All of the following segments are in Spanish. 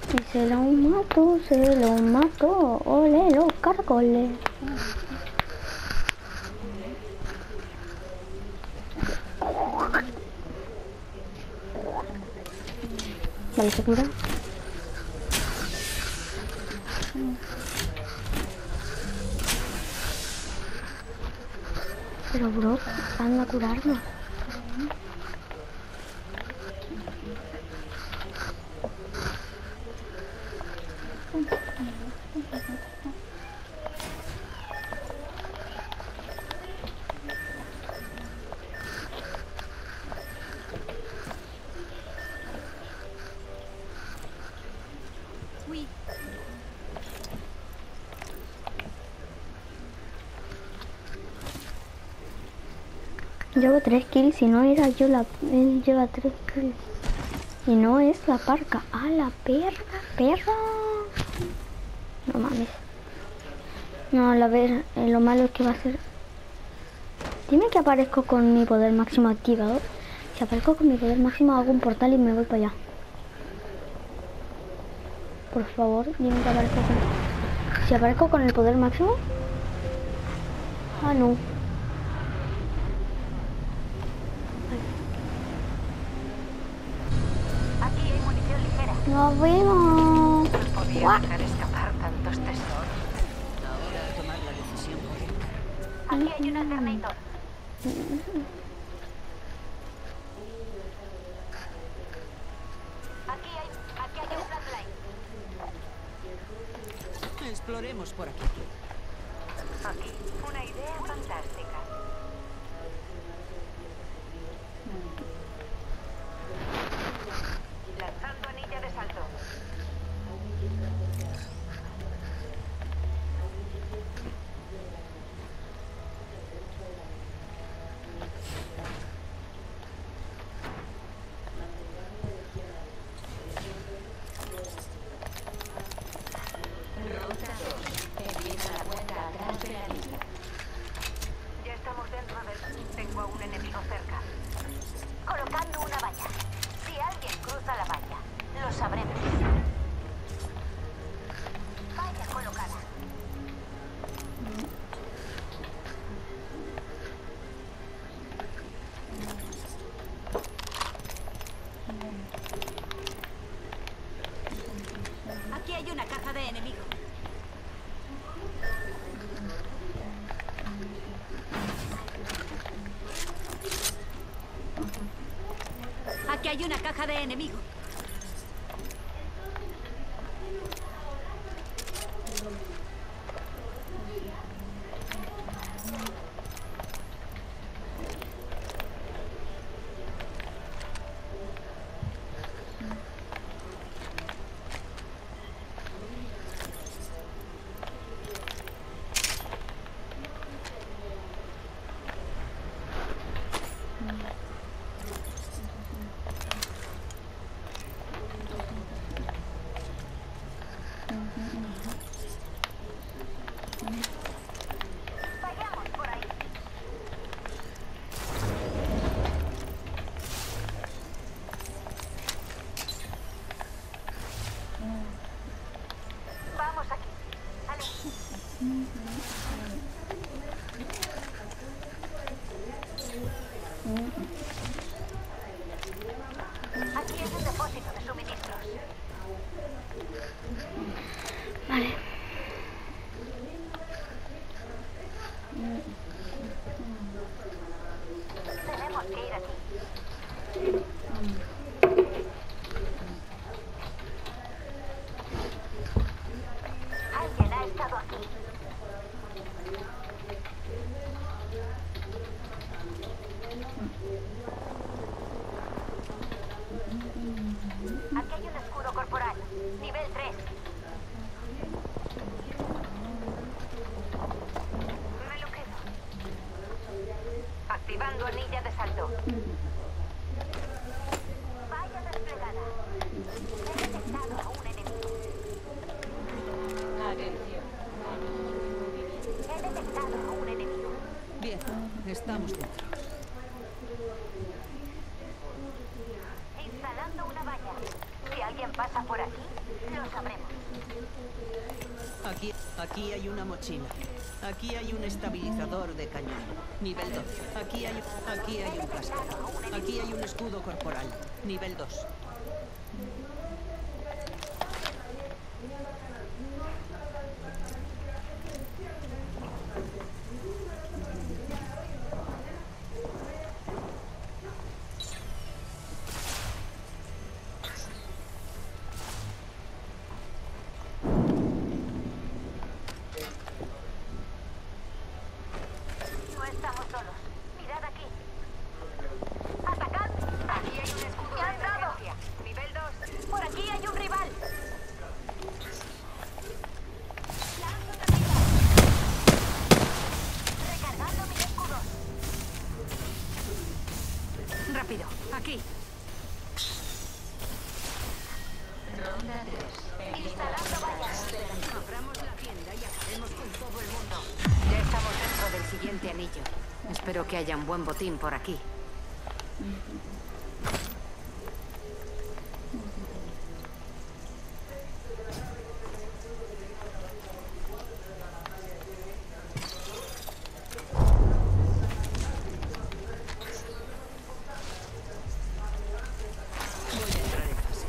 Y se lo mato, ole los caracoles. Vale, se cura. Pero bro, anda a curarnos. Llevo 3 kills y no era yo la... Él lleva 3 kills. Y no es la parca. ¡Ah, la perra! No mames. No, a ver, lo malo es que va a ser... Dime que aparezco con mi poder máximo activado. Si aparezco con mi poder máximo hago un portal y me voy para allá. Por favor, dime que aparezco con... Si aparezco con el poder máximo... Ah, no. Aquí hay munición ligera. Nos vemos. Podía dejar escapar tantos tesoros. Ahora a tomar la decisión correcta. Aquí hay un alternator. Aquí hay un flatline. Exploremos por aquí. Aquí, una idea fantástica. Lanzando anilla de salto. Ya estamos dentro del... Tengo a un enemigo cerca. Colocando una valla. Si alguien cruza la valla, lo sabremos. Valla colocada. Aquí hay una caja de enemigos. Aquí hay una caja de enemigos. Vayamos por ahí. Vamos aquí. Ale. Aquí es el depósito de suministros. Vale. Tenemos que ir aquí. Alguien ha estado aquí. Aquí hay un escudo corporal. Nivel 3. Me lo quedo. Activando anilla de salto. Vaya desplegada. He detectado a un enemigo. Atención. He detectado a un enemigo. Bien, estamos dentro. Instalando una valla. Si alguien pasa por aquí, Lo sabremos. Aquí hay una mochila. Aquí hay un estabilizador de cañón. Nivel 2. Aquí hay un casco. Aquí hay un escudo corporal. Nivel 2. No estamos solos. Mirad aquí. ¡Atacad! Aquí hay un escudo de emergencia. Nivel 2. Por aquí hay un rival. Lanzo taquilla. Recargando mis escudos. Rápido, aquí. Instalando vallas. Abramos la tienda y acabemos con todo el mundo. Ya estamos dentro del siguiente anillo. Espero que haya un buen botín por aquí. Voy a entrar en fase.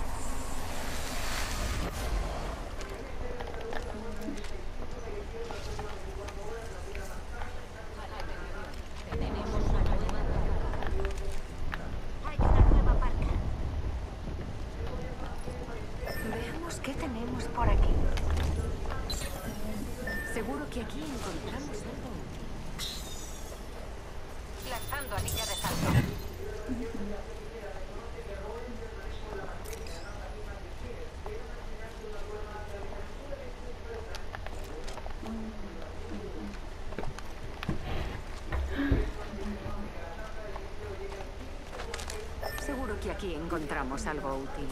Hay una nueva parca. Veamos qué tenemos por aquí. Seguro que aquí encontramos algo. Lanzando anilla de salto. Seguro que aquí encontramos algo útil.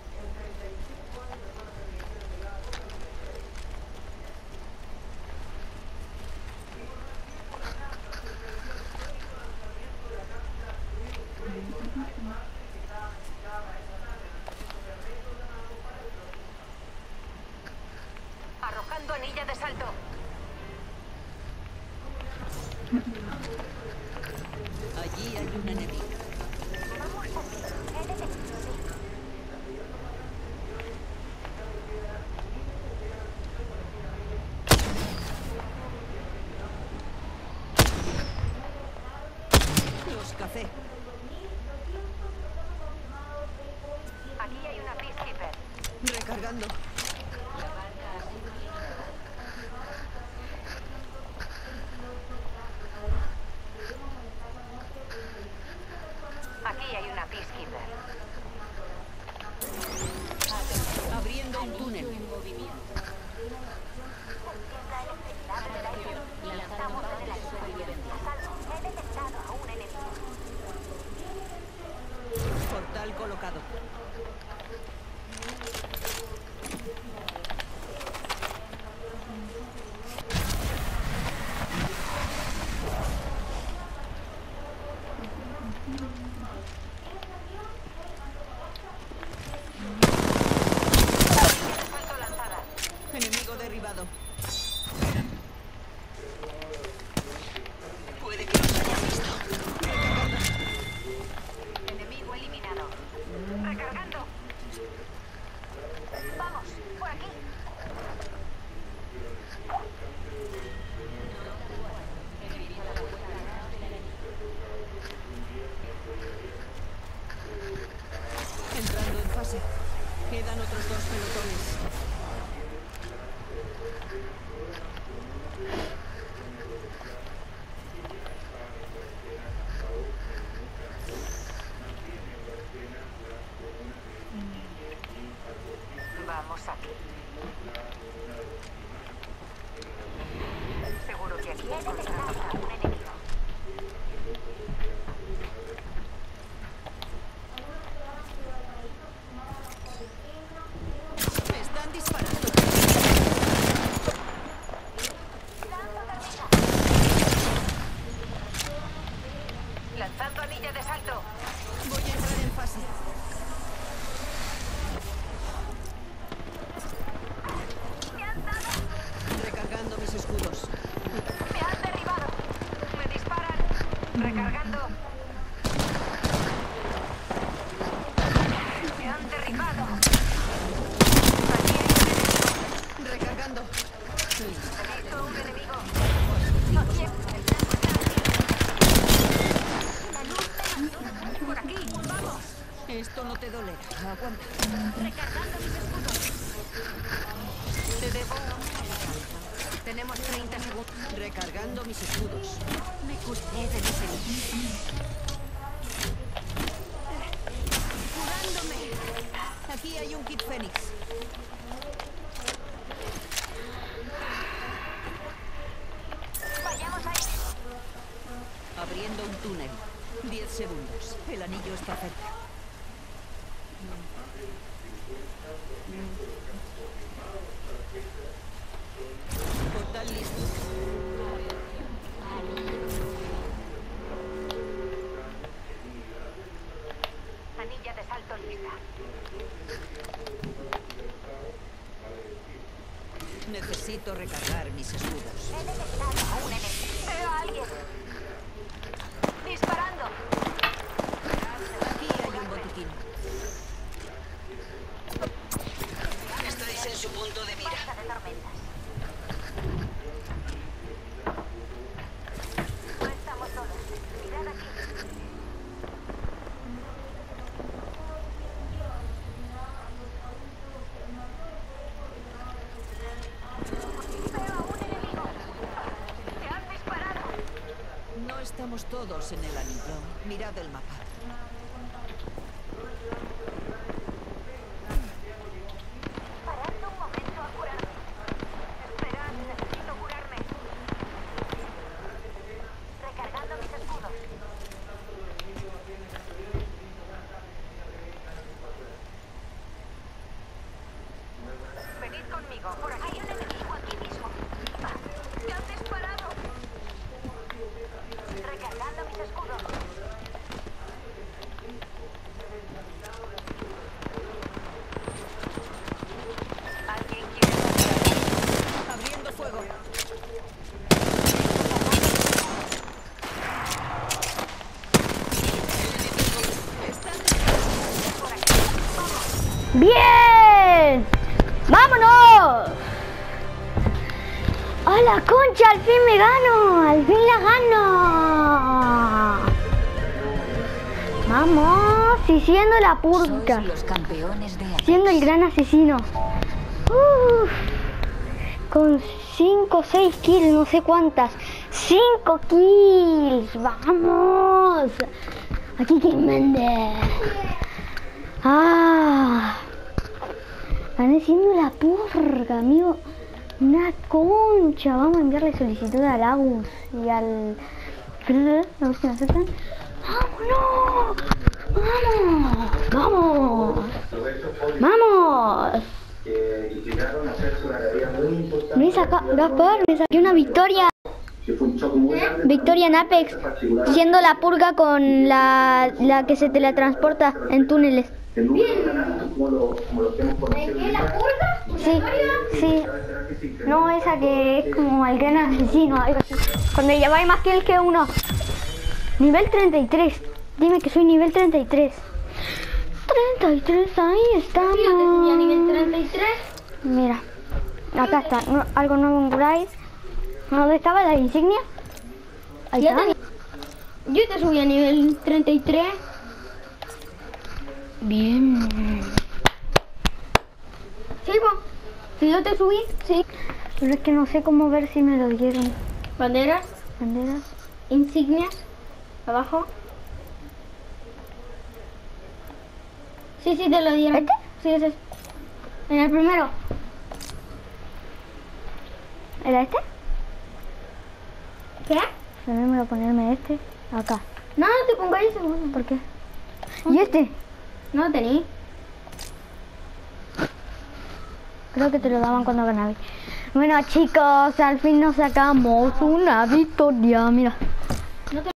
Arrojando anilla de salto. Allí hay un enemigo. Vamos por ti. He detectado. Los café. Aquí hay una peacekeeper. Recargando. Aquí hay una peacekeeper. Abriendo un túnel. Estamos en el aire. A salvo. He detectado a un enemigo. Portal colocado. Salto lanzada. Enemigo derribado. Puede que nos haya visto. Recargando. Enemigo eliminado. Recargando. Vamos, por aquí. Entrando en fase. Quedan otros 2 pelotones. Vamos aquí. Seguro que aquí encontramos a un enemigo. Me están disparando. Lanzando anilla de salto. Voy a entrar en fase. mis escudos. Me curé de mis heridas. ¡Curándome! Aquí hay un kit Fénix. Vayamos ahí. Abriendo un túnel. 10 segundos. El anillo está cerca. Portal listo. Anilla de salto lista. Necesito recargar mis escudos. He detectado a un enemigo. Veo a alguien. Disparando. Aquí hay un botiquín. Estáis en su punto de mira. Basta de tormentas. No estamos solos. Mirad aquí. Veo a un enemigo. ¡Te han disparado! No estamos todos en el anillo. Mirad el mapa. Parad un momento a curarme. Esperad, necesito curarme. Recargando mis escudos. Venid conmigo. Por aquí hay un enemigo aquí mismo. ¡Me han disparado! Recargando mis escudos. ¿Alguien quiere ayudar? Abriendo fuego. ¡Bien! ¡Vámonos! ¡A la concha! ¡Al fin me gano! ¡Al fin la gano! ¡Vamos! Y siendo la purga. Sois los campeones de aquí. Siendo el gran asesino. Uf, con 5 o 6 kills, no sé cuántas. 5 kills. ¡Vamos! Aquí King Méndez. ¡Ah! Van siendo la purga, amigo. Una concha. Vamos a enviarle solicitud a Lagus y al... A ver si me aceptan. ¡Vámonos! ¡Vamos! ¡Vamos! ¡Vamos! Me saca, Gaspar, me saqué una victoria. Victoria en Apex, siendo la purga con la que se teletransporta en túneles. Sí, sí. No, esa que es como el gran asesino, algo así. Cuando lleváis más kills que uno. Nivel 33. Dime que soy nivel 33. 33, ahí estamos. ¿Ya nivel 33? Mira, acá está, algo nuevo en Bryce. ¿Dónde estaba la insignia? Ahí Ya está. Yo te subí a nivel 33. Bien. ¿Sí, po? Si yo te subí, sí. Pero es que no sé cómo ver si me lo dieron. Banderas, ¿Banderas? insignias, abajo. Sí, sí, te lo dieron. ¿Este? Sí, ese es. En el primero. ¿Era este? ¿Qué? Primero me voy a ponerme este. Acá. No, no te pongáis ese. Bueno. ¿Por qué? ¿Y este? No tení. Creo que te lo daban cuando ganabas. Bueno, chicos, al fin nos sacamos una victoria. Mira.